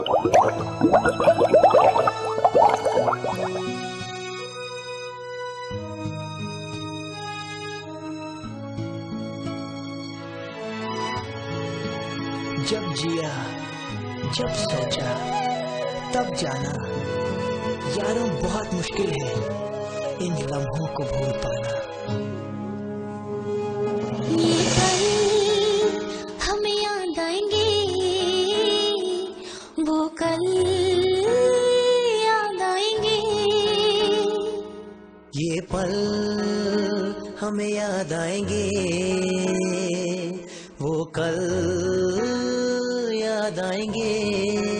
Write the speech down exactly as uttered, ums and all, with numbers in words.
जब जिया, जब सोचा, तब जाना, यारों बहुत मुश्किल है इन लम्हों को भूल पाना। ये पल हमें याद आएंगे, वो कल याद आएंगे। ये पल हमें याद आएंगे, वो कल याद आएंगे।